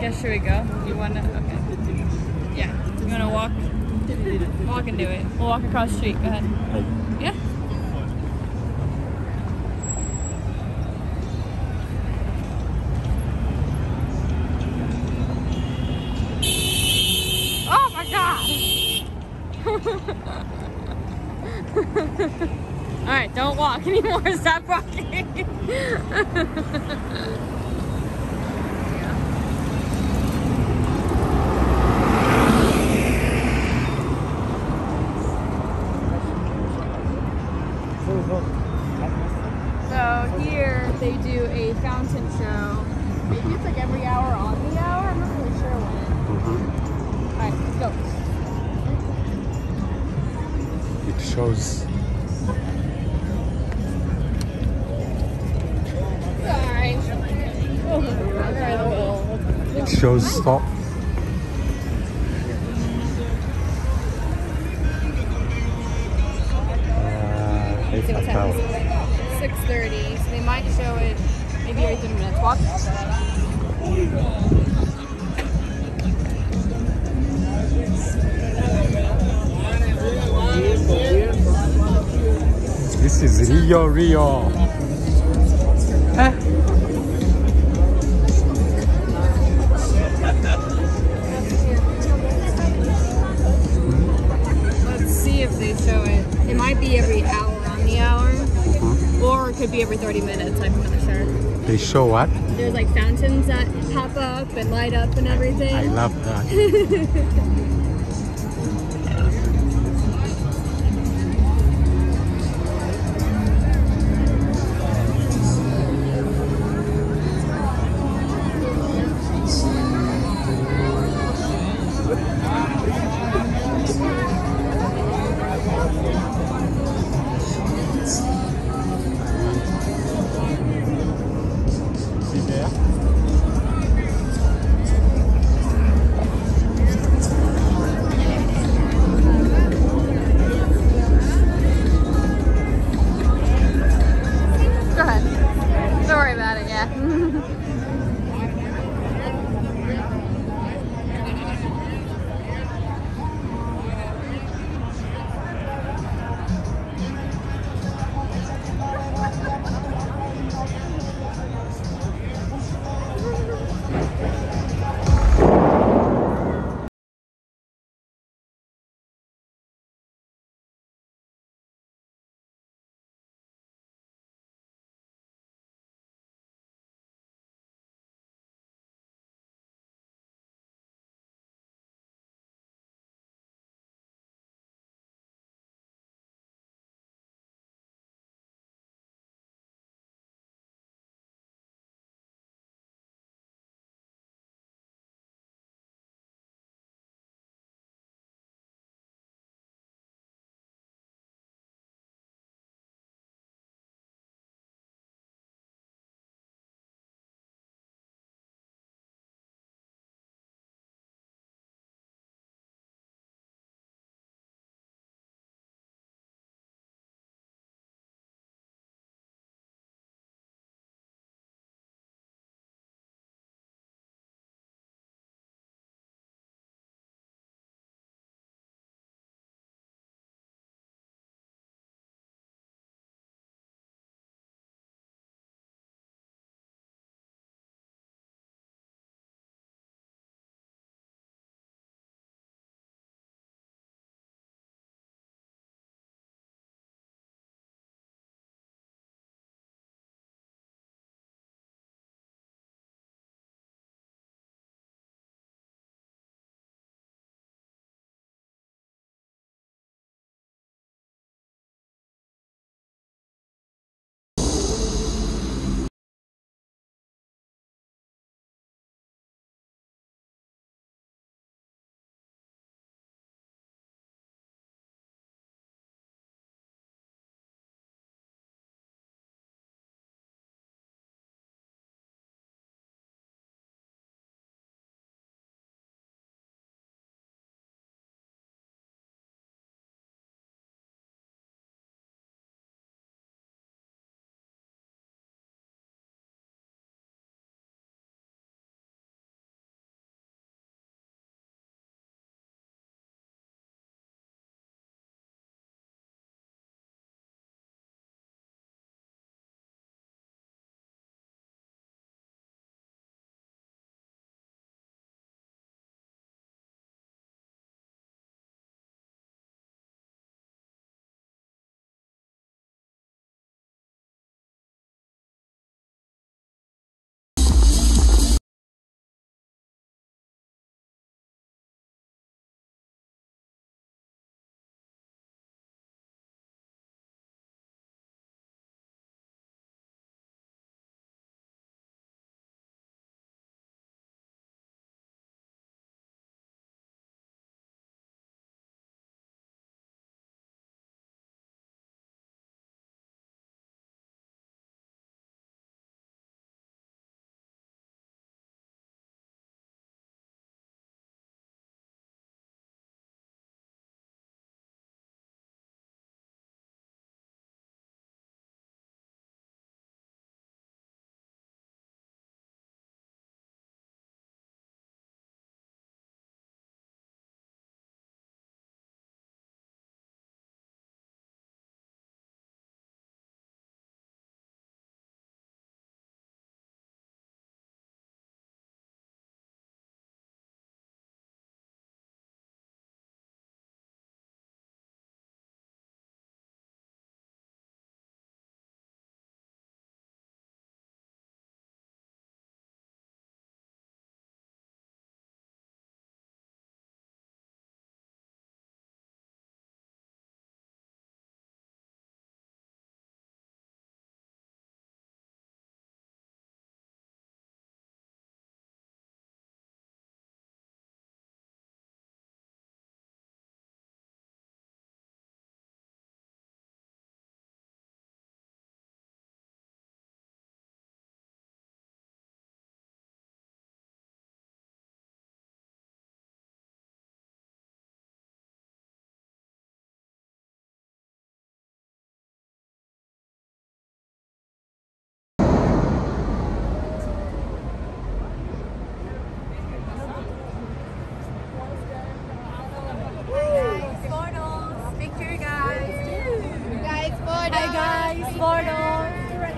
guess should we go? You wanna? Okay. Yeah. You wanna walk? Walk and do it. We'll walk across the street. Go ahead. Yeah. Oh my God! All right, don't walk anymore. Stop walking. So here they do a fountain show. Maybe it's like every hour on the hour. I'm not really sure when. All right, let's go. It shows. Sorry. It shows stop. See what time is it? 6:30. So they might show it maybe every 30 minutes. Walk. This is Rio. Huh? Let's see if they show it. It might be every hour on the hour, or it could be every 30 minutes. I'm not sure. They show what? There's like fountains that pop up and light up and everything. I love that. photos.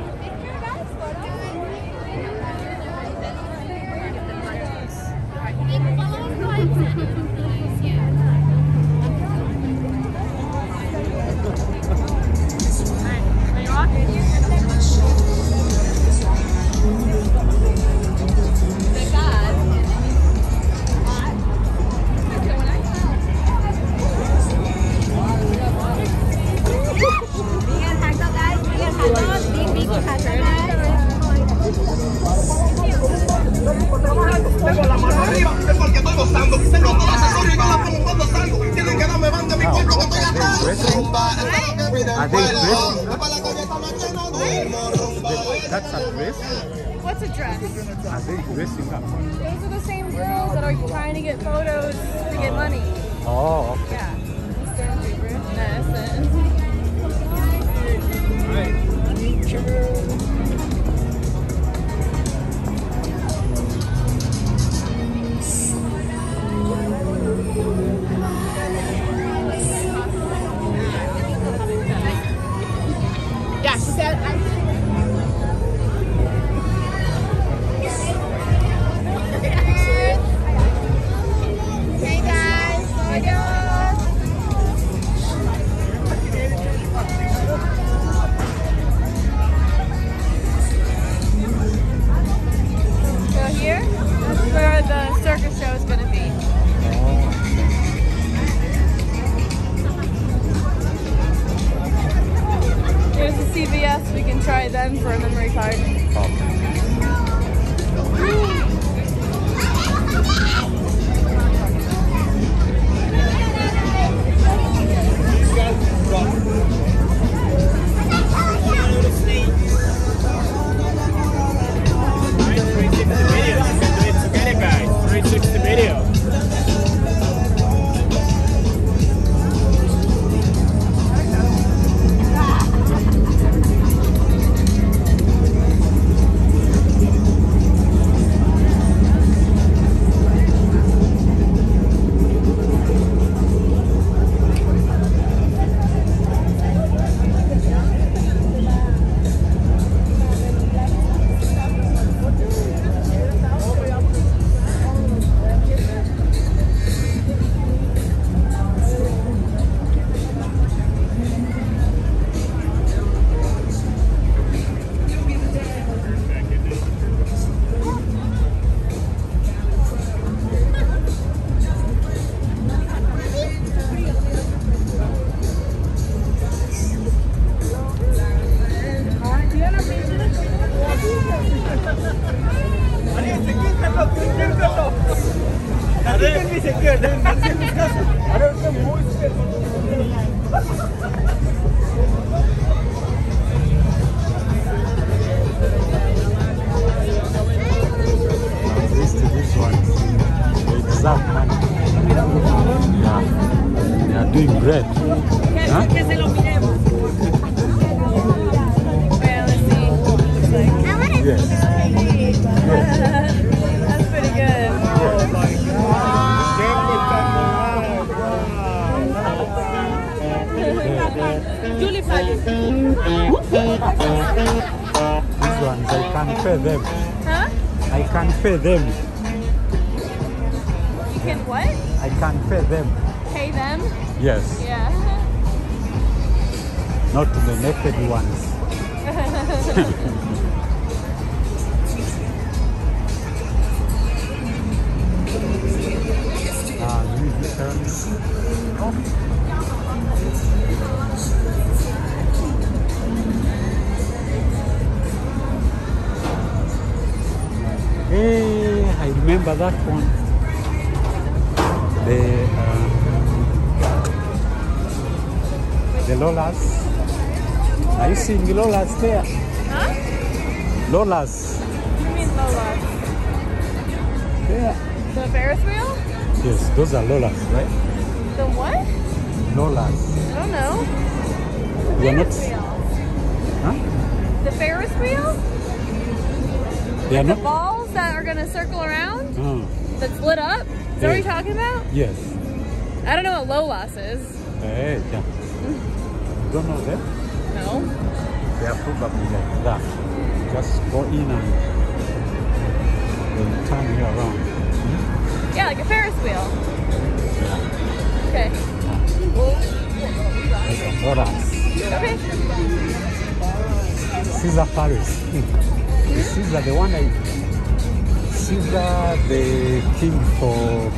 Tengo la mano arriba, es porque estoy gozando. Tengo todas las asesorías con la pongo cuando salgo. Tienen que darme banda a mi pueblo que estoy acá. Rumba, esta es lo que pide el pueblo. Es para la calle, estamos llenos de humo. Rumba. That's a dress? What's a dress? Are they dressing up? Those are the same girls that are trying to get photos to get money. Oh, okay. Yeah. Stormtrooper. Medicine. Yeah, she said. Hey guys, adios. So here, that's where the circus show is going to be. Here's the CVS. We can try them for a memory card. This one, exact money. Yeah, they are doing great. Huh? Yes. That's pretty good. Julie These ones, I can't pay them. Huh? I can't pay them. You can what? I can't pay them. Pay them? Yes. Yeah. Not the naked ones. Hey, I remember that one. The Lolas. Are you seeing the Lolas there? Huh? Lolas. What do you mean Lolas? There. The Ferris wheel? Yes, those are Lolas, right? The what? Lolas. I don't know. You're not. Ferris wheel. Huh? The Ferris wheel? They are The not. balls that are gonna circle around? That's lit up? Is that what you're talking about? Yes. I don't know what Lolas is. Hey, yeah. You don't know that? No. They are probably like that. Just go in and then turn you around. Yeah, like a Ferris wheel. Yeah. Okay. Dollars. Okay. Caesar Paris. Caesar, the one I. Caesar, the king for.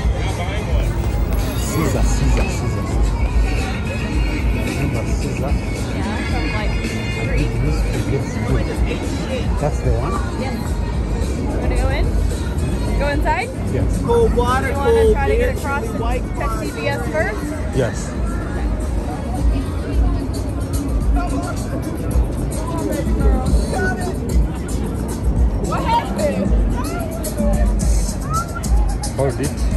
Caesar. Remember Caesar? Yeah, from like Greek. That's the one? Yes. You want to go in? Go inside? Yes. Cold water, You want to cold try to beer, get across and check CBS first? Yes. What happened? Hold it.